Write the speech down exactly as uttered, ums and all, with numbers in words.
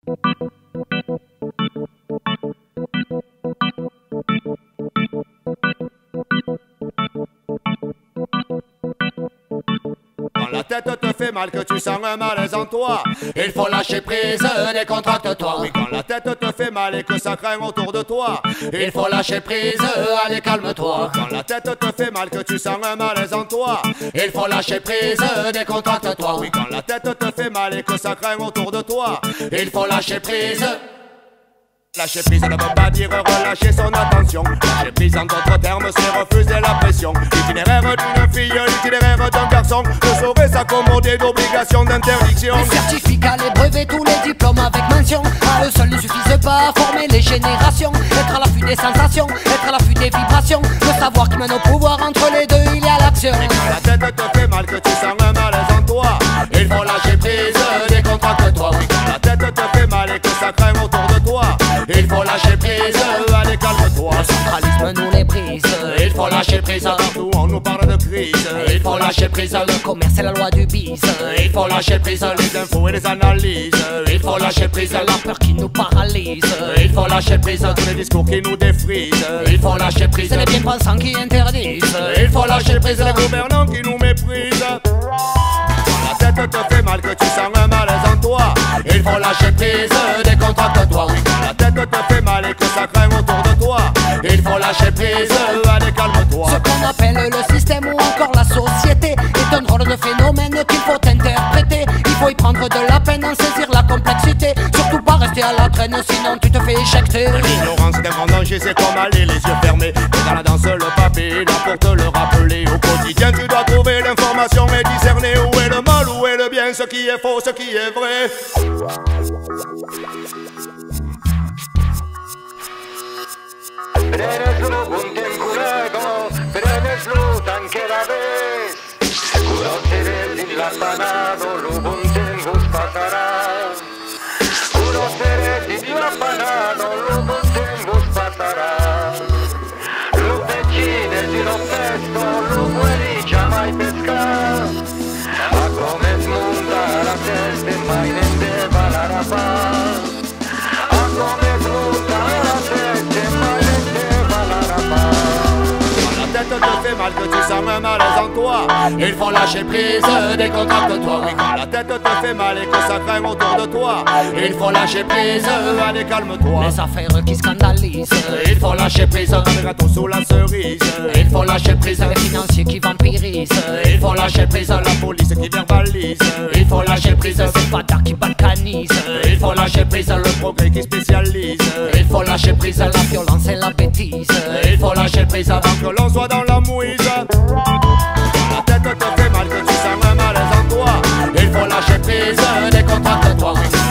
Quand la tête te fait mal, que tu sens un malaise en toi, il faut lâcher prise, décontracte-toi. Oui, quand la tête te fait mal et que ça craint autour de toi, il faut lâcher prise, allez calme-toi. Quand la tête te fait mal, que tu sens un malaise en toi, il faut lâcher prise, décontracte-toi. Oui, quand la tête te fait mal et que ça craint autour de toi, il faut lâcher prise. Lâcher prise ne veut pas dire relâcher son attention. Lâcher prise en d'autres termes c'est refuser la pression. L'itinéraire d'une fille, l'itinéraire d'un garçon ne saurait s'accommoder d'obligations d'interdiction. Les certificats, les brevets, tous les diplômes avec mention, à eux seuls ne suffisent pas à former les générations. Être à l'affût des sensations, être à l'affût des vibrations, le savoir qui mène au pouvoir, entre les deux il y a l'action. Et quand la tête te fait mal, que tu sens un malaise en toi, il faut lâcher prise, décontracte-toi. Oui, quand la tête te fait mal et que ça craint autour de toi, il faut lâcher prise, allez calme-toi. Le centralisme nous les brise, il faut lâcher prise. Partout on nous parle de crise, il faut lâcher prise. Le commerce c'est la loi du bis, il faut lâcher prise. Les infos et les analyses, il faut lâcher prise. La peur qui nous paralyse, il faut lâcher prise. Tous les discours qui nous défrisent, il faut lâcher prise. C'est les bien-pensants qui interdisent, il faut lâcher prise. Les gouvernants qui nous méprisent. Quand la tête te fait mal, que tu sens un malaise en toi, il faut lâcher prise, décontracte-toi. Oui, quand la tête te fait mal et que ça craint autour de toi, il faut lâcher prise, allez calme-toi. Ce qu'on appelle le système ou encore la société est un drôle de phénomène qu'il faut interpréter. Il faut y prendre de la peine, en saisir la complexité, surtout pas rester à la traîne sinon tu te fais éjecter. L'ignorance est un grand danger, c'est comme aller les yeux fermés. Mais dans la danse le papier là pour te le rappeler. Au quotidien tu dois trouver l'information et discerner où est le mal, où est le bien, ce qui est faux, ce qui est vrai. Prenez-le un tiempo luego, prenez-lo tan que la vez. Conoceré sin la panado, lo buen tiempo pasará. Conoceré sin la panado, lo buen tiempo pasará. Lo vecine di lo pesto, lo buoni già mai pescar. A come smonta la testa, mai ne deva la rapaz. A come smonta la testa, mai ne deva la rapaz. Quand la tête te fait mal, que tu sens un malaise en toi, il faut lâcher prise, décontracte-toi. Oui, quand la tête te fait mal et que ça craint autour de toi, il faut lâcher prise, allez calme-toi. Les affaires qui scandalisent, il faut lâcher prise. Les gâteaux sous la cerise, il faut lâcher prise. les financiers qui vampirisent, il faut lâcher prise. La police qui verbalise, il faut lâcher prise. les badards qui balkanisent, il faut lâcher prise. Le progrès qui spécialise, il faut lâcher prise. la violence et la bêtise, il faut lâcher prise avant que l'on soit dans la mouise. La tête te fait mal, que tu sens un malaise en toi, il faut lâcher prise, décontracte-toi.